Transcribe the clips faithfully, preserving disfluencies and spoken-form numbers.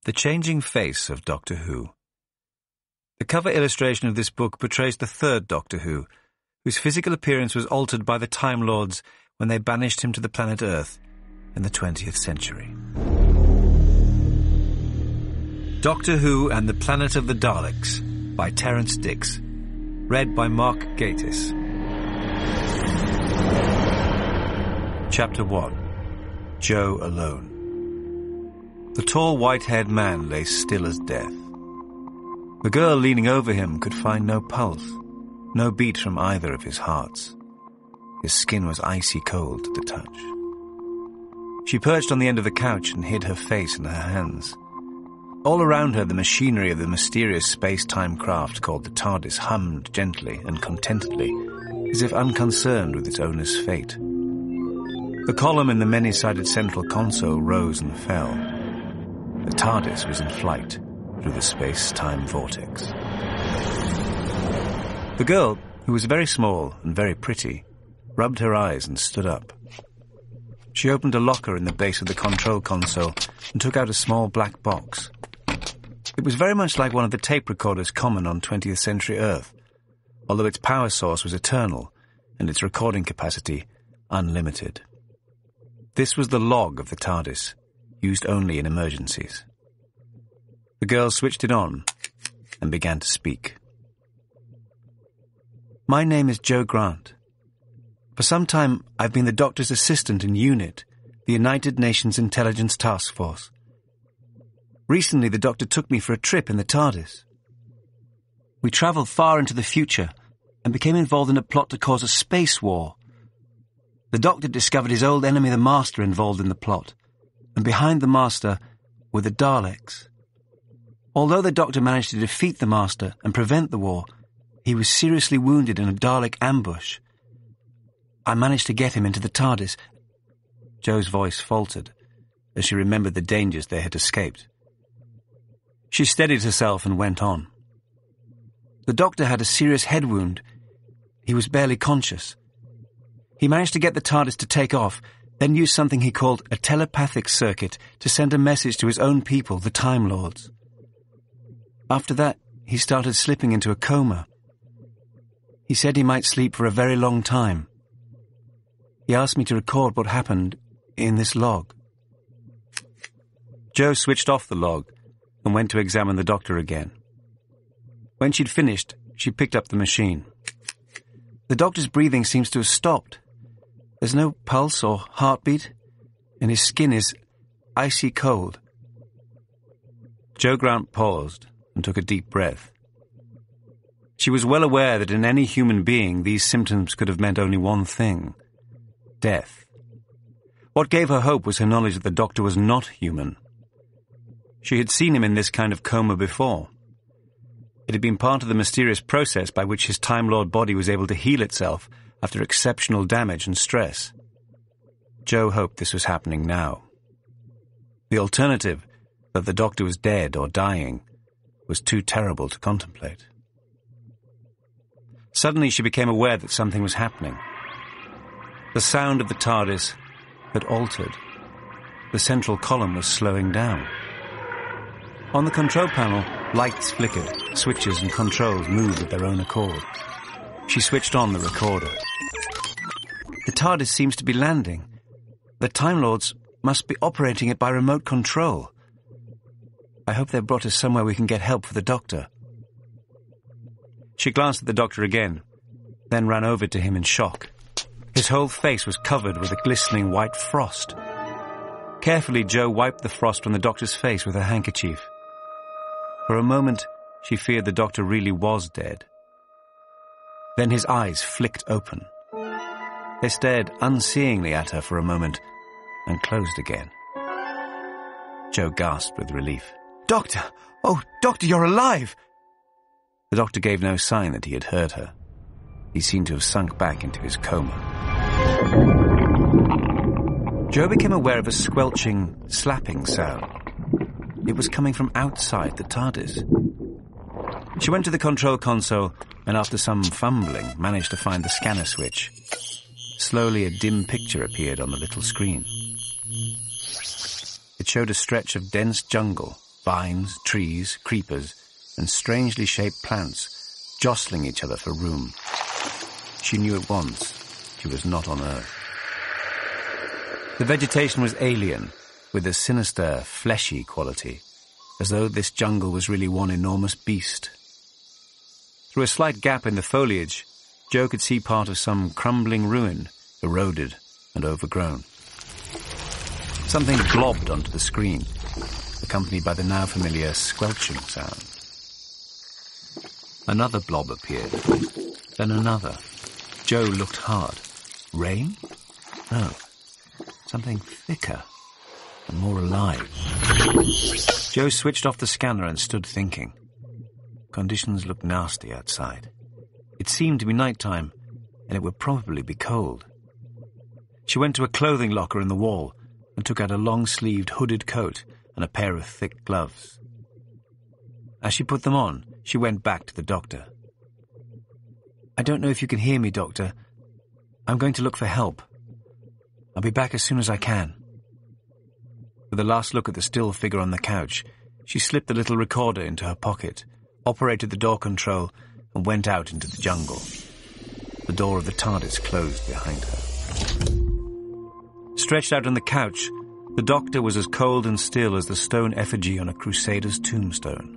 The Changing Face of Doctor Who. The cover illustration of this book portrays the third Doctor Who, whose physical appearance was altered by the Time Lords when they banished him to the planet Earth in the twentieth century. Doctor Who and the Planet of the Daleks by Terrance Dicks. Read by Mark Gatiss. Chapter one. Joe Alone. The tall white-haired man lay still as death. The girl leaning over him could find no pulse, no beat from either of his hearts. His skin was icy cold to the touch. She perched on the end of the couch and hid her face in her hands. All around her, the machinery of the mysterious space-time craft called the TARDIS hummed gently and contentedly, as if unconcerned with its owner's fate. The column in the many-sided central console rose and fell. The TARDIS was in flight through the space-time vortex. The girl, who was very small and very pretty, rubbed her eyes and stood up. She opened a locker in the base of the control console and took out a small black box. It was very much like one of the tape recorders common on twentieth century Earth, although its power source was eternal and its recording capacity unlimited. This was the log of the TARDIS, used only in emergencies. The girl switched it on and began to speak. My name is Joe Grant. For some time, I've been the Doctor's assistant in UNIT, the United Nations Intelligence Task Force. Recently, the Doctor took me for a trip in the TARDIS. We travelled far into the future and became involved in a plot to cause a space war. The Doctor discovered his old enemy, the Master, involved in the plot, and behind the Master were the Daleks. Although the Doctor managed to defeat the Master and prevent the war, he was seriously wounded in a Dalek ambush. I managed to get him into the TARDIS. Joe's voice faltered as she remembered the dangers they had escaped. She steadied herself and went on. The Doctor had a serious head wound. He was barely conscious. He managed to get the TARDIS to take off, then used something he called a telepathic circuit to send a message to his own people, the Time Lords. After that, he started slipping into a coma. He said he might sleep for a very long time. He asked me to record what happened in this log. Joe switched off the log and went to examine the Doctor again. When she'd finished, she picked up the machine. The Doctor's breathing seems to have stopped. There's no pulse or heartbeat, and his skin is icy cold. Joe Grant paused and took a deep breath. She was well aware that in any human being these symptoms could have meant only one thing: death. What gave her hope was her knowledge that the Doctor was not human. She had seen him in this kind of coma before. It had been part of the mysterious process by which his Time Lord body was able to heal itself after exceptional damage and stress. Joe hoped this was happening now. The alternative, that the Doctor was dead or dying, was too terrible to contemplate. Suddenly she became aware that something was happening. The sound of the TARDIS had altered. The central column was slowing down. On the control panel, lights flickered, switches and controls moved of their own accord. She switched on the recorder. The TARDIS seems to be landing. The Time Lords must be operating it by remote control. I hope they've brought us somewhere we can get help for the Doctor. She glanced at the Doctor again, then ran over to him in shock. His whole face was covered with a glistening white frost. Carefully, Joe wiped the frost from the Doctor's face with her handkerchief. For a moment, she feared the Doctor really was dead. Then his eyes flicked open. They stared unseeingly at her for a moment and closed again. Joe gasped with relief. Doctor! Oh, Doctor, you're alive! The Doctor gave no sign that he had heard her. He seemed to have sunk back into his coma. Joe became aware of a squelching, slapping sound. It was coming from outside the TARDIS. She went to the control console and after some fumbling managed to find the scanner switch. Slowly a dim picture appeared on the little screen. It showed a stretch of dense jungle vines, trees, creepers, and strangely shaped plants jostling each other for room. She knew at once she was not on Earth. The vegetation was alien, with a sinister, fleshy quality, as though this jungle was really one enormous beast. Through a slight gap in the foliage, Joe could see part of some crumbling ruin, eroded and overgrown. Something blobbed onto the screen, accompanied by the now familiar squelching sound. Another blob appeared, then another. Joe looked hard. Rain? No. Something thicker and more alive. Joe switched off the scanner and stood thinking. Conditions looked nasty outside. It seemed to be nighttime, and it would probably be cold. She went to a clothing locker in the wall and took out a long-sleeved hooded coat and a pair of thick gloves. As she put them on, she went back to the doctor. "I don't know if you can hear me, Doctor. I'm going to look for help. I'll be back as soon as I can." With a last look at the still figure on the couch, she slipped the little recorder into her pocket, operated the door control, and went out into the jungle. The door of the TARDIS closed behind her. Stretched out on the couch, the doctor was as cold and still as the stone effigy on a crusader's tombstone.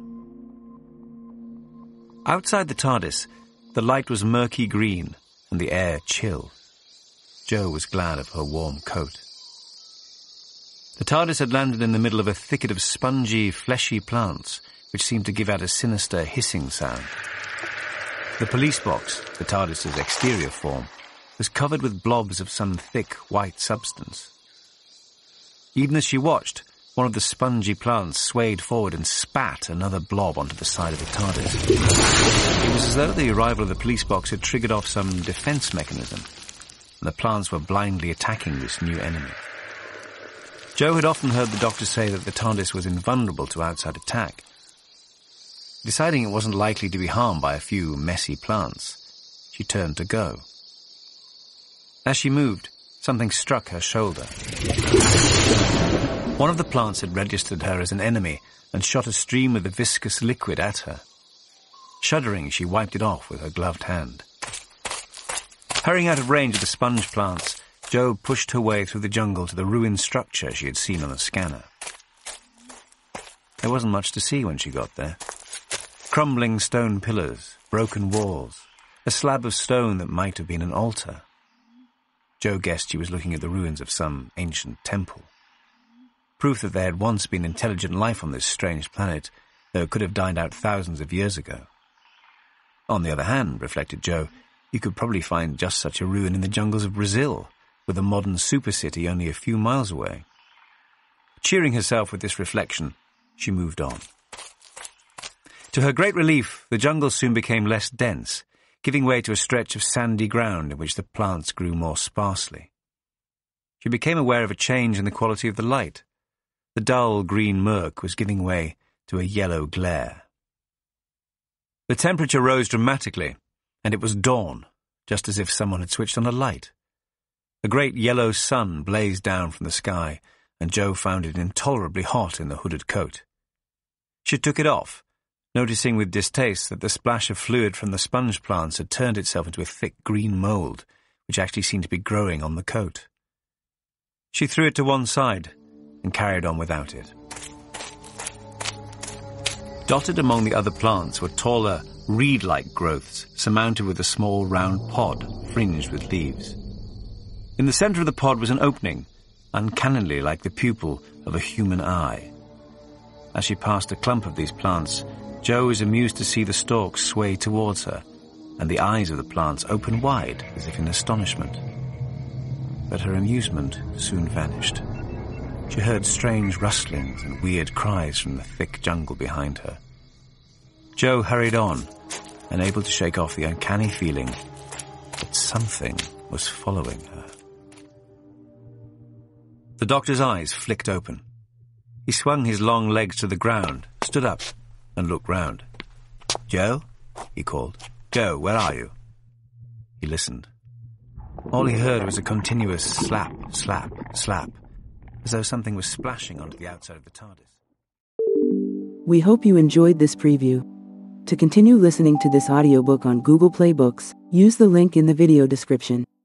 Outside the TARDIS, the light was murky green and the air chill. Joe was glad of her warm coat. The TARDIS had landed in the middle of a thicket of spongy, fleshy plants, which seemed to give out a sinister hissing sound. The police box, the TARDIS's exterior form, was covered with blobs of some thick, white substance. Even as she watched, one of the spongy plants swayed forward and spat another blob onto the side of the TARDIS. It was as though the arrival of the police box had triggered off some defense mechanism, and the plants were blindly attacking this new enemy. Joe had often heard the doctor say that the TARDIS was invulnerable to outside attack. Deciding it wasn't likely to be harmed by a few messy plants, she turned to go. As she moved, something struck her shoulder. One of the plants had registered her as an enemy and shot a stream of the viscous liquid at her. Shuddering, she wiped it off with her gloved hand. Hurrying out of range of the sponge plants, Joe pushed her way through the jungle to the ruined structure she had seen on the scanner. There wasn't much to see when she got there. Crumbling stone pillars, broken walls, a slab of stone that might have been an altar. Joe guessed she was looking at the ruins of some ancient temple. Proof that there had once been intelligent life on this strange planet, though it could have died out thousands of years ago. On the other hand, reflected Joe, you could probably find just such a ruin in the jungles of Brazil, with a modern supercity only a few miles away. Cheering herself with this reflection, she moved on. To her great relief, the jungle soon became less dense, giving way to a stretch of sandy ground in which the plants grew more sparsely. She became aware of a change in the quality of the light. The dull green murk was giving way to a yellow glare. The temperature rose dramatically, and it was dawn, just as if someone had switched on a light. A great yellow sun blazed down from the sky, and Joe found it intolerably hot in the hooded coat. She took it off, noticing with distaste that the splash of fluid from the sponge plants had turned itself into a thick green mould, which actually seemed to be growing on the coat. She threw it to one side and carried on without it. Dotted among the other plants were taller, reed-like growths surmounted with a small round pod fringed with leaves. In the centre of the pod was an opening, uncannily like the pupil of a human eye. As she passed a clump of these plants, Joe was amused to see the stalks sway towards her, and the eyes of the plants open wide as if in astonishment. But her amusement soon vanished. She heard strange rustlings and weird cries from the thick jungle behind her. Joe hurried on, unable to shake off the uncanny feeling that something was following her. The doctor's eyes flicked open. He swung his long legs to the ground, stood up, and looked round. "Joe?" he called. "Joe, where are you?" He listened. All he heard was a continuous slap, slap, slap, as though something was splashing onto the outside of the TARDIS. We hope you enjoyed this preview. To continue listening to this audiobook on Google Play Books, use the link in the video description.